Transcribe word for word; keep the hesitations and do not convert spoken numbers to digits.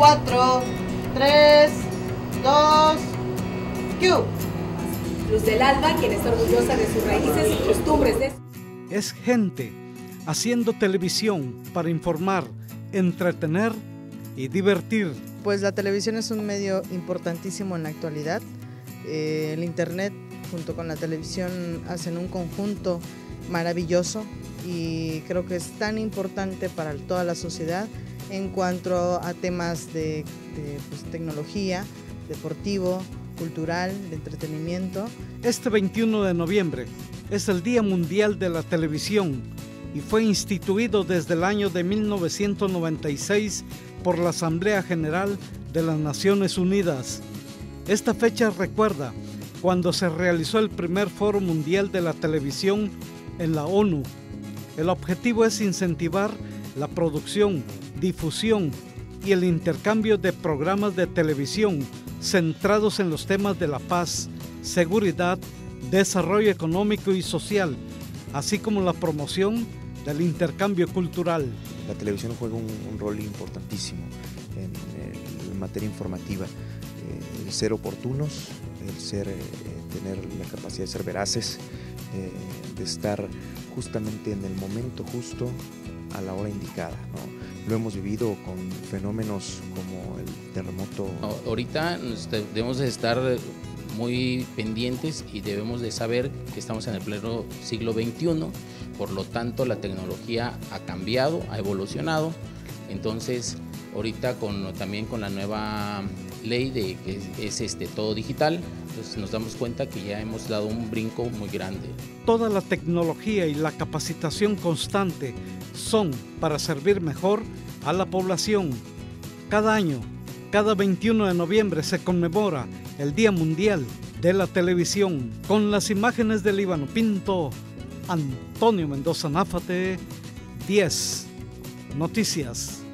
cuatro, tres, dos, Q. Luz del Alba, quien está orgullosa de sus raíces y costumbres. De... Es gente haciendo televisión para informar, entretener y divertir. Pues la televisión es un medio importantísimo en la actualidad. Eh, el internet junto con la televisión hacen un conjunto maravilloso y creo que es tan importante para toda la sociedad en cuanto a temas de, de pues, tecnología, deportivo, cultural, de entretenimiento. Este veintiuno de noviembre es el Día Mundial de la Televisión y fue instituido desde el año de mil novecientos noventa y seis por la Asamblea General de las Naciones Unidas. Esta fecha recuerda cuando se realizó el primer Foro Mundial de la Televisión en la ONU. El objetivo es incentivar la producción, difusión y el intercambio de programas de televisión centrados en los temas de la paz, seguridad, desarrollo económico y social, así como la promoción del intercambio cultural. La televisión juega un, un rol importantísimo en, en materia informativa, eh, el ser oportunos, el ser, eh, tener la capacidad de ser veraces, eh, de estar justamente en el momento justo a la hora indicada, ¿no? Lo hemos vivido con fenómenos como el terremoto. Ahorita debemos de estar muy pendientes y debemos de saber que estamos en el pleno siglo veintiuno, por lo tanto la tecnología ha cambiado, ha evolucionado, entonces ahorita con, también con la nueva ley de que es, es este, todo digital, entonces nos damos cuenta que ya hemos dado un brinco muy grande. Toda la tecnología y la capacitación constante son para servir mejor a la población. Cada año, cada veintiuno de noviembre se conmemora el Día Mundial de la Televisión. Con las imágenes de Líbano Pinto, Antonio Mendoza Náfate, diez Noticias.